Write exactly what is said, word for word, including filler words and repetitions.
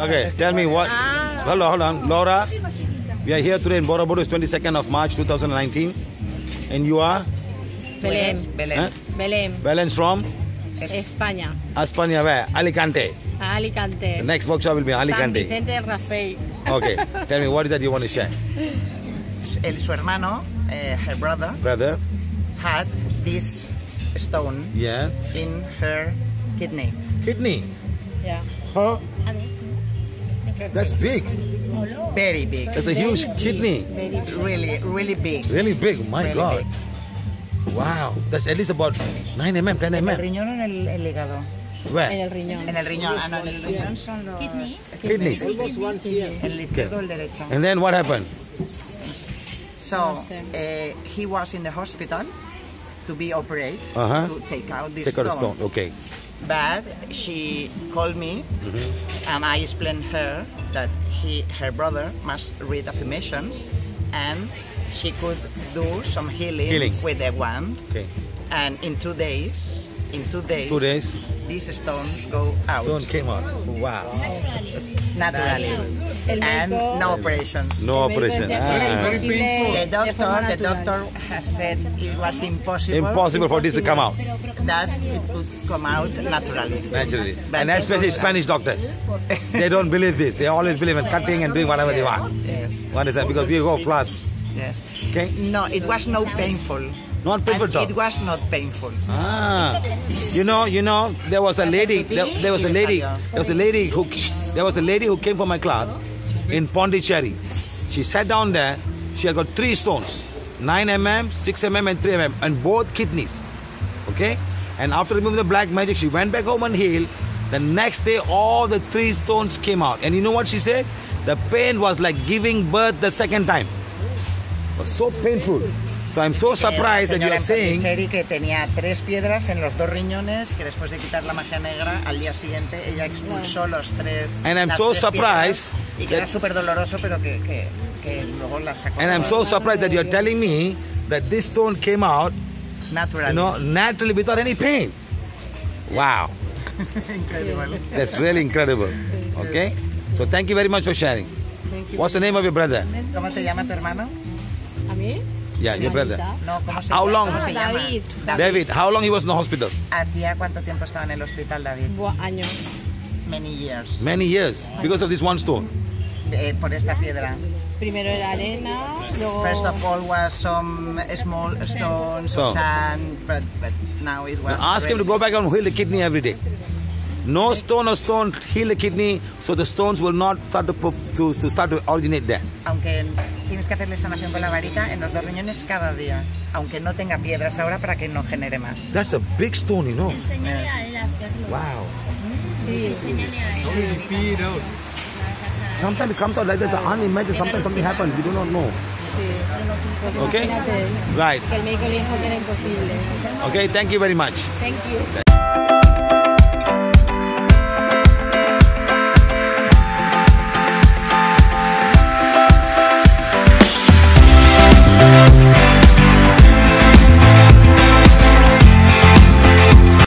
Okay, tell me what. Ah. Hold on, hold on. Laura, we are here today in Bora Bora. It's twenty-second of March two thousand nineteen. And you are? Belém. Belém. Huh? Belém. Belén's from? España. España, where? Alicante. Alicante. The next workshop will be San Alicante. Vicente del Rafael. Okay, tell me what is that you want to share? El, su hermano, uh, her brother, Brother? had this stone Yeah. in her kidney. Kidney? Yeah. Huh? That's big. Very big. That's a huge kidney. Really, really big. Really big. My Really God. big. Wow. That's at least about nine millimeters, ten ¿En el millimeters. riñón o en el, el hígado? En Where? el riñón. En el riñón. Ah, no, en el riñón son los... Kidneys. El izquierdo o el derecho. And then what happened? So, uh, he was in the hospital to be operated, Uh-huh. to take out this Take out a stone. stone. Okay. But she called me, Mm-hmm. and I explained her that he, her brother must read affirmations, and she could do some healing, Healing. with the wand. Okay. And in two days, in two days, Two days. these stones go out Stone came out. Wow. naturally, El and médico- no operations. No El médico operation. decía que era Ah. imposible The de forma doctor, the natural. doctor has said it was impossible. Impossible for this to come out. That it could come out naturally. Naturally. But And especially Spanish doctors. They don't believe this. They always believe in cutting and doing whatever they want. Yes. You understand? Because we go fast. Yes. Okay? No, it was not painful. Not painful And at all. it was not painful. Ah, you know, you know, there was a lady, there, there was a lady, there was a lady who, there was a lady who came for my class in Pondicherry. She sat down there. She had got three stones, nine millimeters, six millimeters, and three millimeters, and both kidneys. Okay, and after removing the black magic, she went back home and healed. The next day, all the three stones came out, and you know what she said? The pain was like giving birth the second time. It was so painful. So I'm so surprised that you are saying. Pondicherry que tenía tres piedras en los dos riñones, que después de quitar la magia negra, al día siguiente ella expulsó los tres. And I'm las so tres surprised piedras, y que era that- súper doloroso, pero que, que, que luego la sacó. And I'm so surprised that you're telling me that this stone came out, Naturally. you know, naturally without any pain. Wow, Incredible. that's really incredible. Okay, so thank you very much for sharing. Thank you. What's the name of your brother? ¿Cómo te llama tu hermano? ¿A mí? Yeah, your brother. No, ¿cómo se How llama? long? ¿Cómo se llama? David. David. How long he was in the hospital? ¿Hacía cuánto tiempo estaba en el hospital, David? Buah, años. Many years. Many years because of this one stone. Eh, por esta piedra. Primero era arena, luego... First of all was some small stones, So. sand, but, but now it was... Ask him to go back and heal the kidney every day. No stone or stone heal the kidney, so the stones will not start to to, to start to originate there. Aunque tienes que hacerle sanación con la varita en los dos riñones cada día, aunque no tenga piedras ahora para que no genere más. That's a big stone, you know. Enséñale a él a hacerlo. Wow. Sí, Enséñale a él. Sometimes it comes out like that, unimagined. Sometimes something happens, we do not know. sí. Pues Okay. imagínate Right. que el médico le dijo que era imposible. Okay. Thank you very much. Thank you.